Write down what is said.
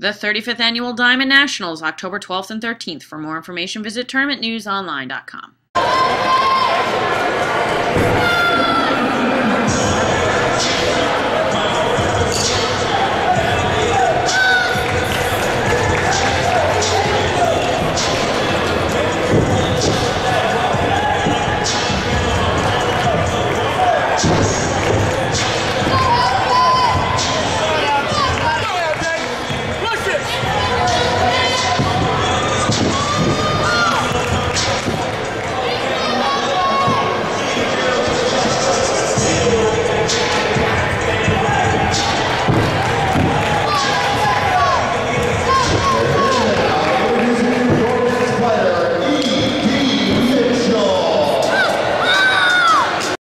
The 35th Annual Diamond Nationals, October 12th and 13th. For more information, visit tournamentnewsonline.com.